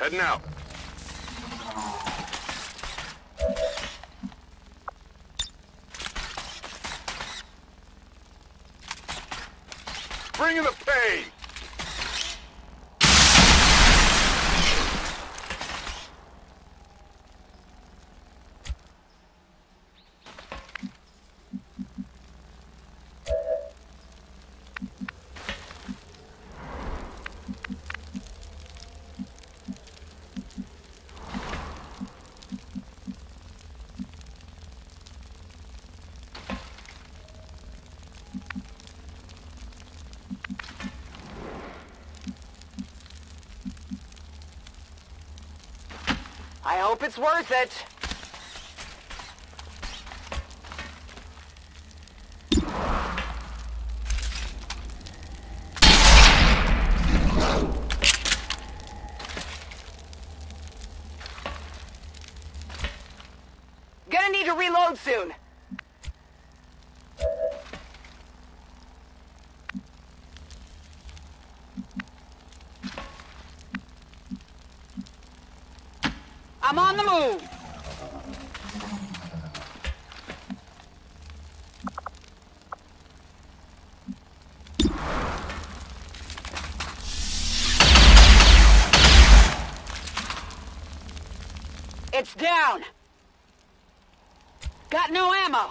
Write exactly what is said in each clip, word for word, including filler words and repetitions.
Heading out. Bringing the pain! I hope it's worth it. Gonna need to reload soon. I'm on the move! It's down! Got no ammo!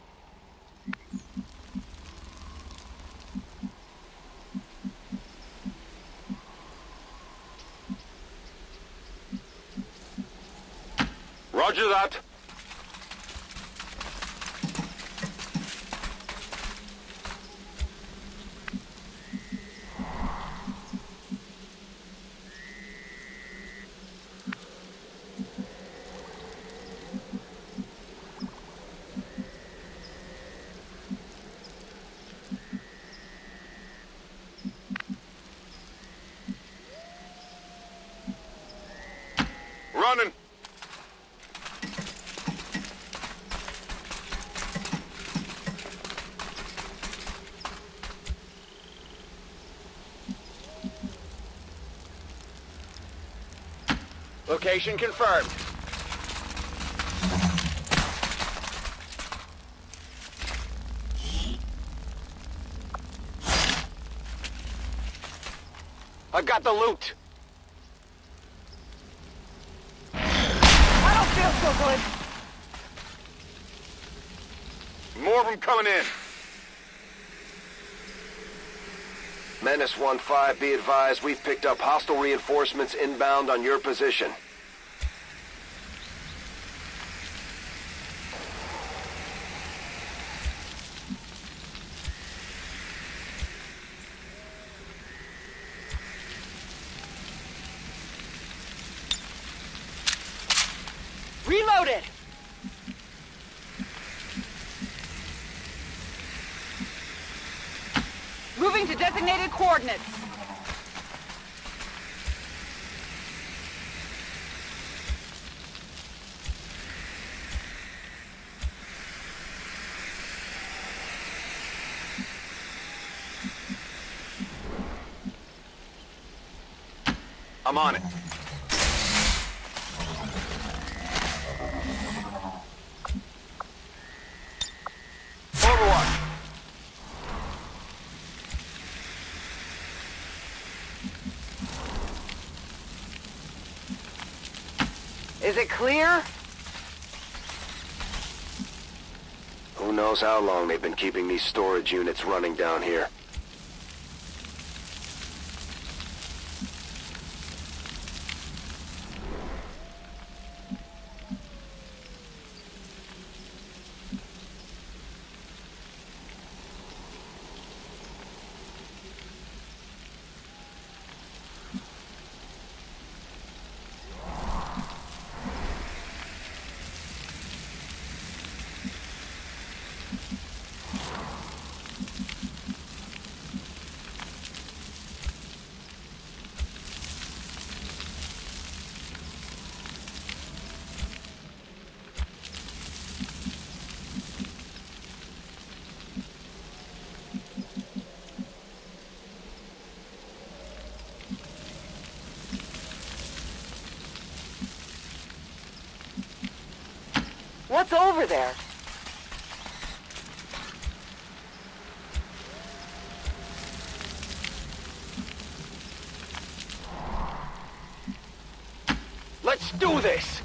Roger that. Running. Location confirmed. I got the loot. I don't feel so good. More of them coming in. Menace one five, be advised, we've picked up hostile reinforcements inbound on your position. Reloaded! Moving to designated coordinates. I'm on it. Overwatch. Is it clear? Who knows how long they've been keeping these storage units running down here. What's over there? Let's do this!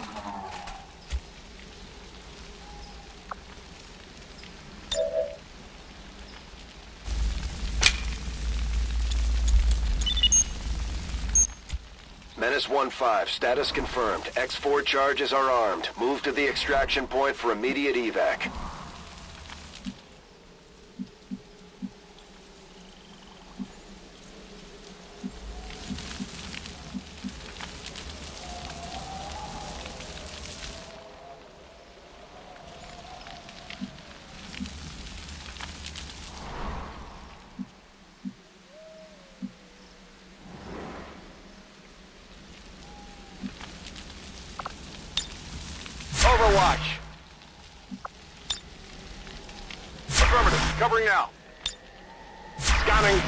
Menace one five, status confirmed. X four charges are armed. Move to the extraction point for immediate evac. Overwatch. Affirmative. Covering now. Scanning.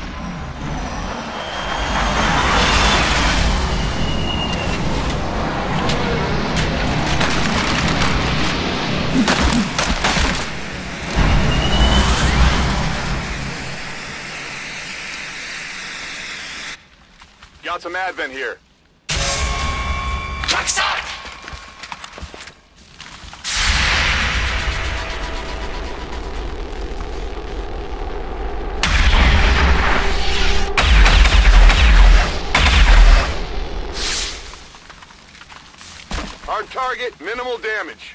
Got some advent here. Hard target, minimal damage.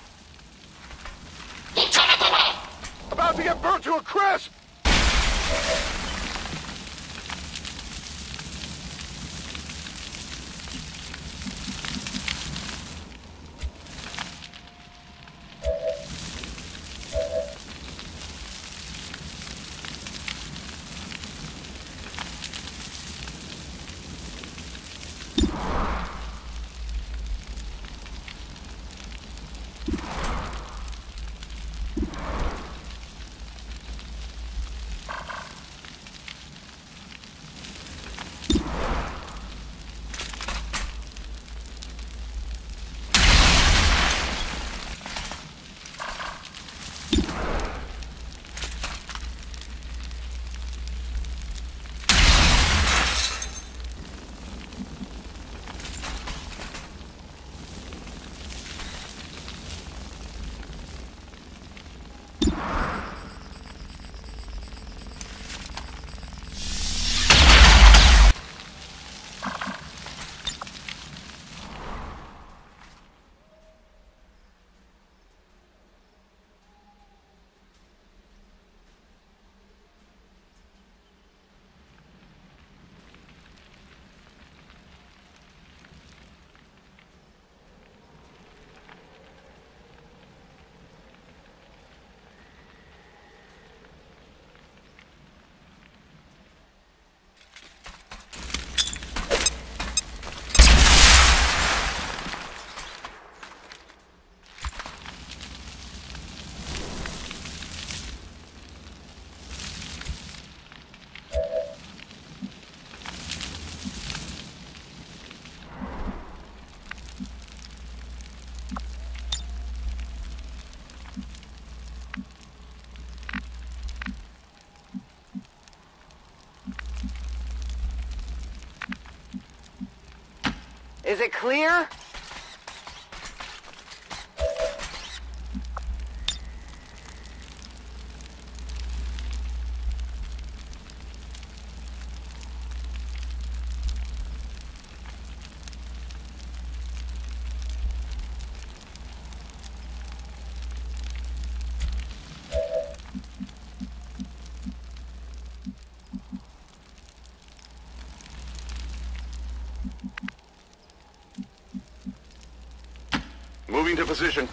About to get burnt to a crisp! Is it clear? Moving to position.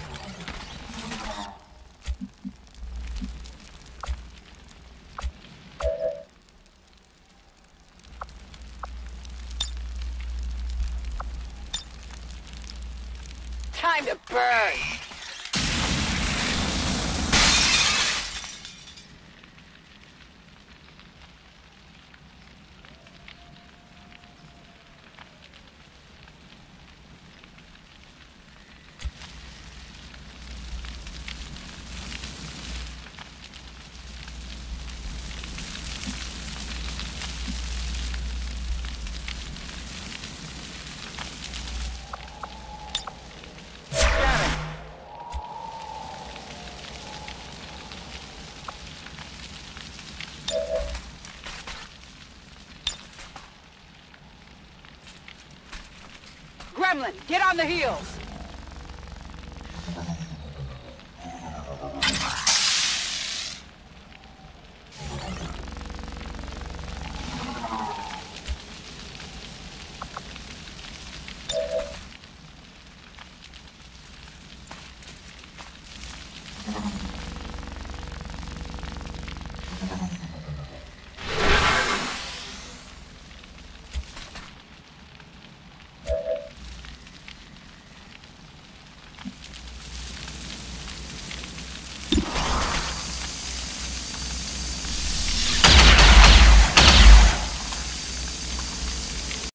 Time to burn! Gremlin, get on the heels!